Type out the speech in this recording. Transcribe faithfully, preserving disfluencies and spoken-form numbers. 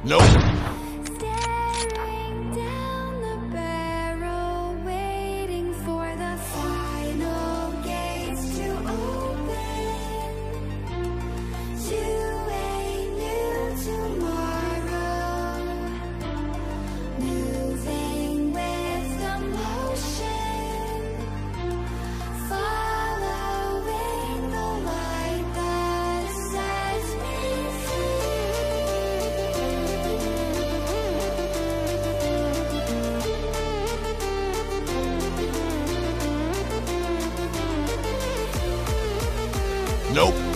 Nope. Staring down the barrel, waiting for the final gates to open to a new tomorrow. Moving with the motion, following the light that sets me free. Nope.